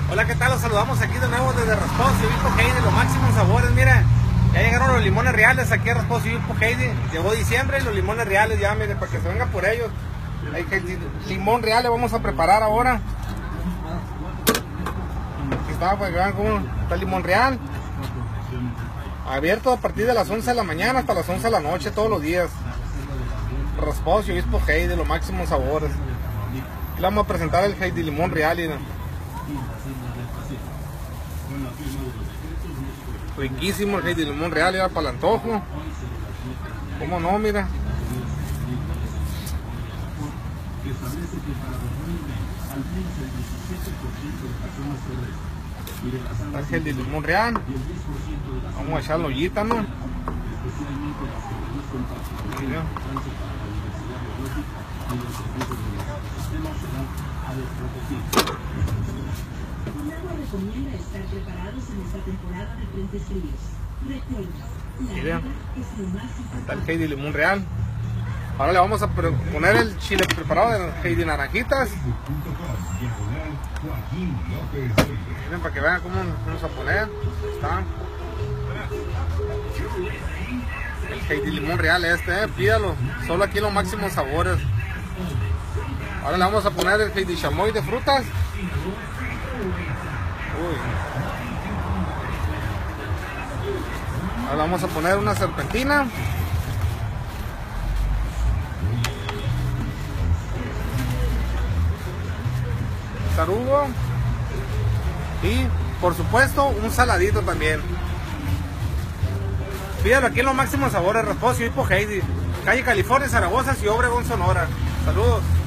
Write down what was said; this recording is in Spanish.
Hola, ¿qué tal? Los saludamos aquí de nuevo desde Rasposo y Obispo Heidi, los máximos sabores. Mira, ya llegaron los limones reales aquí a Rasposo y Obispo Heidi. Llegó diciembre y los limones reales ya, miren, para que se venga por ellos. Hay limón real le vamos a preparar ahora. Aquí está, pues vean cómo está el limón real. Abierto a partir de las 11 de la mañana hasta las 11 de la noche, todos los días. Rasposo y Obispo Heidi, los máximos sabores. Aquí le vamos a presentar el Heidi limón real. Y riquísimo el Heidi limón real, ya para el antojo. ¿Cómo no? Mira. Está el Heidi limón real. Vamos a echarlo ollita, ¿no? Mira. Recomienda estar preparados en esta temporada de frentes fríos. Recuerda, Miren, está el Heidi limón real. Ahora le vamos a poner el chile preparado de Heidi naranjitas. Miren, para que vean cómo nos vamos a poner. Ahí está el Heidi limón real pídalo. Solo aquí los máximos sabores. Ahora le vamos a poner el Heidi chamoy de frutas. Ahora vamos a poner una serpentina. Tarugo. Y por supuesto un saladito también. Pídalo aquí en los máximos sabores, Rasposo y Obispo Heidi, calle California, Zaragoza y Obregón, Sonora. Saludos.